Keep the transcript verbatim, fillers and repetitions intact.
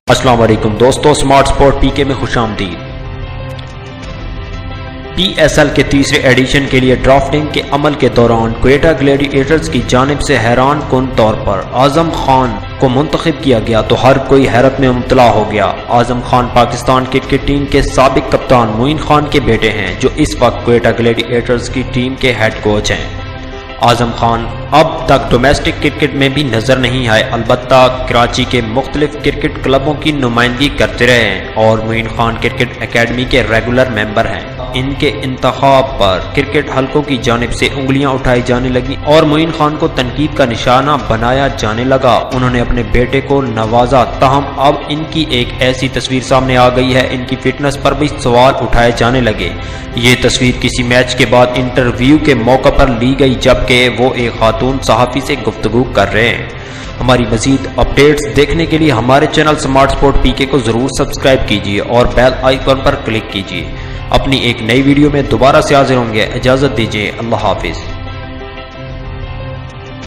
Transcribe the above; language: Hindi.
अस्सलाम वालेकुम दोस्तों, स्मार्ट स्पोर्ट पीके में खुशामदीद। पीएसएल के तीसरे एडिशन के लिए ड्राफ्टिंग के अमल के दौरान क्वेटा ग्लैडिएटर्स की जानिब से हैरान कुन तौर पर आजम खान को मुंतखब किया गया तो हर कोई हैरत में मुब्तला हो गया। आजम खान पाकिस्तान क्रिकेट टीम के साबिक कप्तान मोइन खान के बेटे हैं, जो इस वक्त क्वेटा ग्लैडिएटर्स की टीम के हेड कोच हैं। आजम खान अब तक डोमेस्टिक क्रिकेट में भी नजर नहीं आए, अलबत्ता कराची के मुख्तलिफ क्रिकेट क्लबों की नुमाइंदगी करते रहे हैं और मोइन खान क्रिकेट एकेडमी के रेगुलर मेंबर हैं। इनके इंतखाब पर क्रिकेट हलकों की जानिब से उंगलियां उठाई जाने लगी और मोइन खान को तनकीद का निशाना बनाया जाने लगा। उन्होंने अपने बेटे को नवाजा, ताहम अब इनकी एक ऐसी तस्वीर सामने आ गई है, इनकी फिटनेस पर भी सवाल उठाए जाने लगे। ये तस्वीर किसी मैच के बाद इंटरव्यू के मौके पर ली गई, जबकि वो एक खातून सहाफ़ी से गुफ्तगू कर रहे हैं। हमारी मज़ीद अपडेट्स देखने के लिए हमारे चैनल स्मार्ट स्पोर्ट पीके को ज़रूर सब्सक्राइब कीजिए और बेल आइकन पर क्लिक कीजिए। अपनी एक नई वीडियो में दोबारा से हाजिर होंगे। इजाज़त दीजिए, अल्लाह हाफिज़।